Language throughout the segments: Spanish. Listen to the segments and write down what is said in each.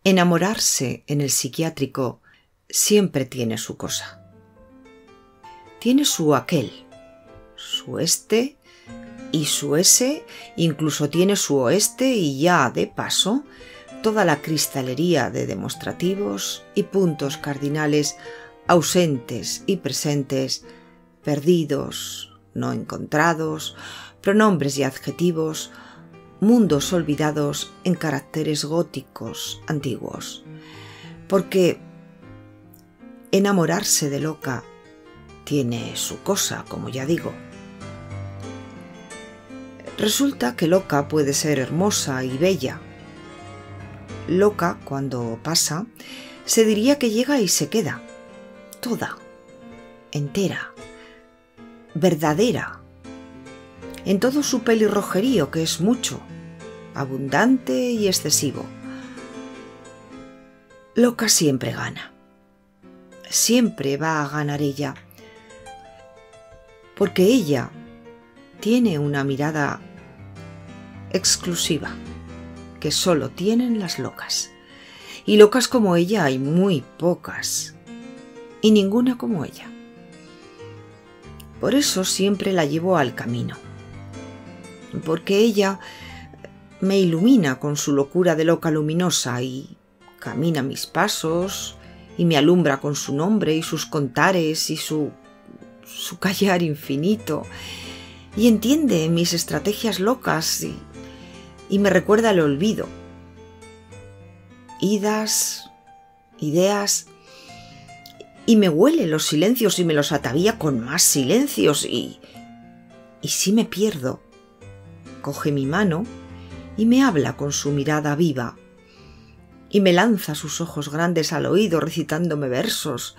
Enamorarse en el psiquiátrico siempre tiene su cosa. Tiene su aquel, su este y su ese, incluso tiene su oeste y ya de paso toda la cristalería de demostrativos y puntos cardinales ausentes y presentes, perdidos, no encontrados, pronombres y adjetivos, mundos olvidados en caracteres góticos antiguos. Porque enamorarse de loca tiene su cosa, como ya digo. Resulta que loca puede ser hermosa y bella. Loca, cuando pasa, se diría que llega y se queda, toda, entera, verdadera, en todo su pelirrojerío, que es mucho, abundante y excesivo. Loca siempre gana. Siempre va a ganar ella. Porque ella tiene una mirada exclusiva que solo tienen las locas. Y locas como ella hay muy pocas. Y ninguna como ella. Por eso siempre la llevo al camino. Porque ella me ilumina con su locura de loca luminosa y camina mis pasos y me alumbra con su nombre y sus contares y su callar infinito y entiende mis estrategias locas y me recuerda el olvido, idas, ideas, y me huele los silencios y me los atavía con más silencios y si me pierdo, coge mi mano y me habla con su mirada viva y me lanza sus ojos grandes al oído recitándome versos.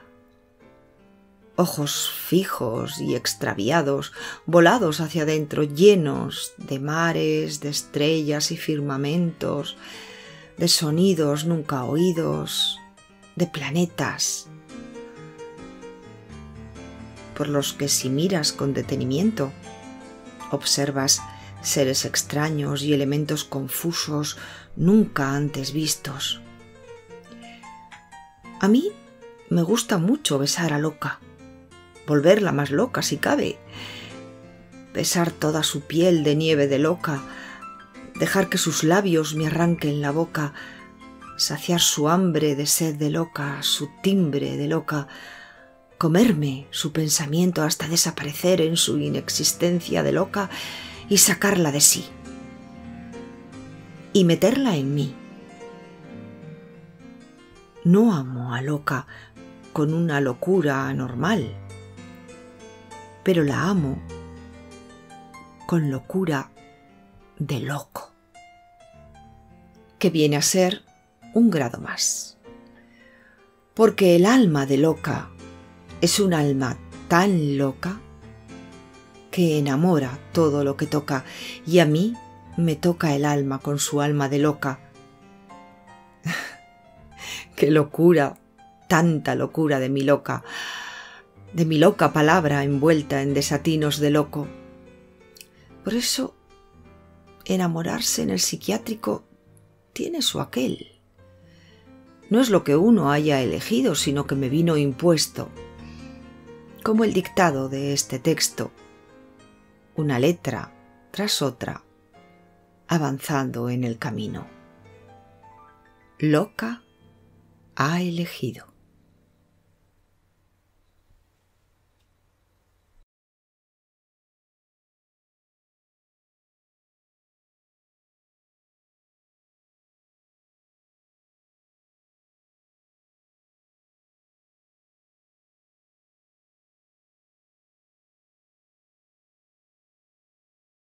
Ojos fijos y extraviados, volados hacia adentro, llenos de mares, de estrellas y firmamentos, de sonidos nunca oídos, de planetas, por los que si miras con detenimiento, observas seres extraños y elementos confusos nunca antes vistos. A mí me gusta mucho besar a loca, volverla más loca si cabe, besar toda su piel de nieve de loca, dejar que sus labios me arranquen la boca, saciar su hambre de sed de loca, su timbre de loca, comerme su pensamiento hasta desaparecer en su inexistencia de loca y sacarla de sí y meterla en mí. No amo a loca con una locura anormal, pero la amo con locura de loco, que viene a ser un grado más. Porque el alma de loca es un alma tan loca que enamora todo lo que toca, y a mí me toca el alma con su alma de loca. ¡Qué locura! Tanta locura de mi loca palabra envuelta en desatinos de loco. Por eso, enamorarse en el psiquiátrico tiene su aquel. No es lo que uno haya elegido, sino que me vino impuesto, como el dictado de este texto, una letra tras otra, avanzando en el camino. Loca ha elegido.